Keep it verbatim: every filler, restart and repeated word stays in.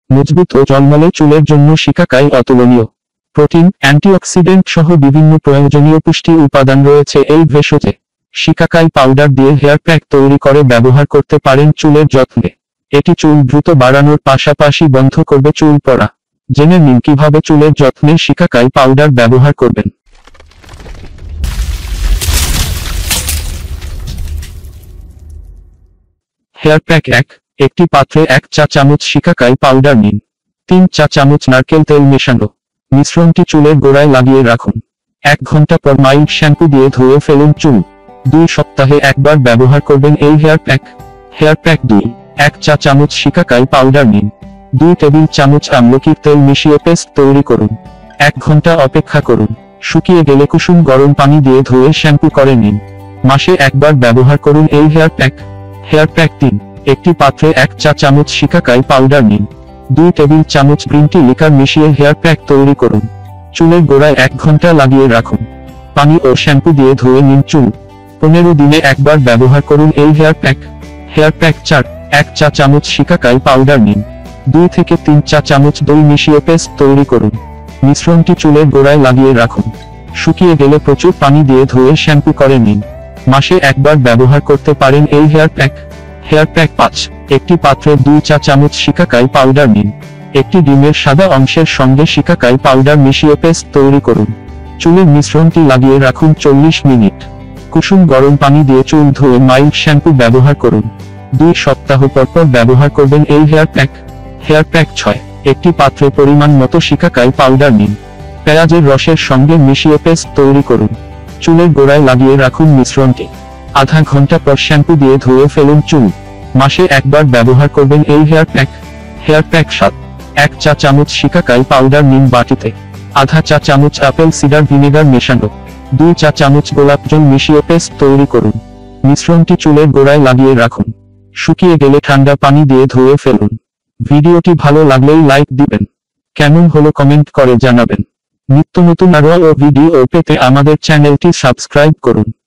মজবুত ও ঝলমলে চুলের জন্য শিকাকাই অতুলনীয়। প্রোটিন, অ্যান্টিঅক্সিডেন্ট সহ বিভিন্ন প্রয়োজনীয় পুষ্টি উপাদান রয়েছে এই ভেষজে। শিকাকাই পাউডার দিয়ে হেয়ার প্যাক তৈরি করে ব্যবহার করতে পারেন চুলের যত্নে। এটি চুল দ্রুত বাড়ানোর পাশাপাশি বন্ধ করবে চুল পড়া। জেনে নিন কিভাবে চুলের যত্নে শিকাকাই পাউডার ব্যবহার করবেন। হেয়ার প্যাক এক। একটি পাত্রে এক চা চামচ শিকাকাই পাউডার নিন। তিন চা চামচ নারকেল তেল মেশানো। মিশ্রণটি চুলের গোড়ায় লাগিয়ে রাখুন। এক ঘন্টা পর মাইল্ড শ্যাম্পু দিয়ে ধুয়ে ফেলুন চুল। দুই সপ্তাহে একবার ব্যবহার করবেন এই হেয়ার প্যাক। হেয়ার প্যাক দুই। এক চা চামচ শিকাকাই পাউডার নিন। দুই টেবিল চামচ আমলকির তেল মিশিয়ে পেস্ট তৈরি করুন। এক ঘন্টা অপেক্ষা করুন। শুকিয়ে গেলে কুসুম গরম পানি দিয়ে ধুয়ে শ্যাম্পু করে নিন। মাসে একবার ব্যবহার করুন এই হেয়ার প্যাক। হেয়ার প্যাক তিন। একটি পাত্রে এক চা চামচ শিকাকাই পাউডার নিন। দুই টেবিল চামচ গ্রিন টি লিকার মিশিয়ে হেয়ার প্যাক তৈরি করুন। চুলের গোড়ায় এক ঘন্টা লাগিয়ে রাখুন। পানি ও শ্যাম্পু দিয়ে ধুয়ে নিন চুল। পনেরো দিনে একবার ব্যবহার করুন এই হেয়ার প্যাক। হেয়ার প্যাক চার। এক চা চামচ শিকাকাই পাউডার নিন। দুই থেকে তিন চা চামচ দই মিশিয়ে পেস্ট তৈরি করুন। মিশ্রণটি চুলের গোড়ায় লাগিয়ে রাখুন। শুকিয়ে গেলে প্রচুর পানি দিয়ে ধুয়ে শ্যাম্পু করে নিন। মাসে একবার ব্যবহার করতে পারেন এই হেয়ার প্যাক। হেয়ার প্যাক পাঁচ। একটি পাত্রে দুই চা চামচ শিকাকাই পাউডার নিন। একটি ডিমের সাদা অংশের সঙ্গে শিকাকাই পাউডার মিশিয়ে পেস্ট তৈরি করুন। চুলের মিশ্রণটি লাগিয়ে রাখুন চল্লিশ মিনিট। কুসুম গরম পানি দিয়ে চুল ধুয়ে মাইল্ড শ্যাম্পু ব্যবহার করুন। দুই সপ্তাহ পর পর ব্যবহার করবেন এই হেয়ার প্যাক। হেয়ার প্যাক ছয়। একটি পাত্রে পরিমাণ মতো শিকাকাই পাউডার নিন। পেঁয়াজের রসের সঙ্গে মিশিয়ে পেস্ট তৈরি করুন। চুলের গোড়ায় লাগিয়ে রাখুন মিশ্রণটি। আধা ঘন্টা পর শ্যাম্পু দিয়ে ধুয়ে ফেলুন চুল। মাসে একবার ব্যবহার করবেন এই হেয়ার প্যাক। হেয়ার প্যাক সাত। এক চা চামচ শিকাকাই পাউডার নিন বাটিতে। আধা চা চামচ আপেল সিডার ভিনেগার মেশানো। দুই চা চামচ গোলাপ জল মিশিয়ে পেস্ট তৈরি করুন। মিশ্রণটি চুলের গোড়ায় লাগিয়ে রাখুন। শুকিয়ে গেলে ঠান্ডা পানি দিয়ে ধুয়ে ফেলুন। ভিডিওটি ভালো লাগলেই লাইক দিবেন। কেমন হলো কমেন্ট করে জানাবেন। নিত্য নতুন আরও ভিডিও পেতে আমাদের চ্যানেলটি সাবস্ক্রাইব করুন।